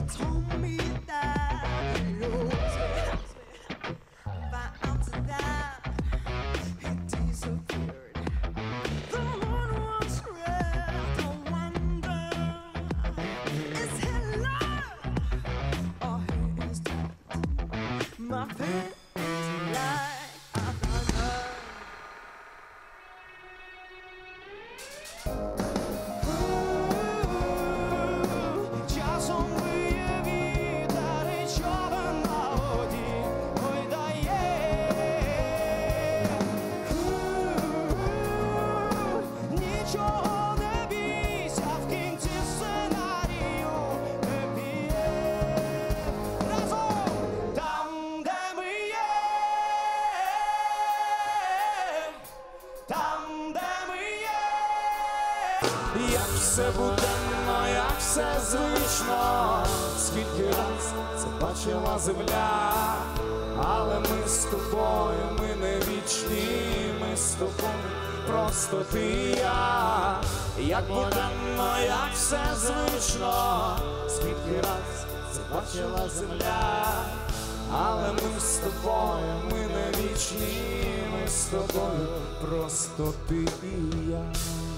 Як все буденно, як все звично, скільки раз це бачила земля, але ми з тобою, ми не вічні, ми з тобою просто ти і я. Як буденно, як все звично, скільки раз це бачила земля, але ми з тобою, ми не вічні, ми з тобою просто ти і я.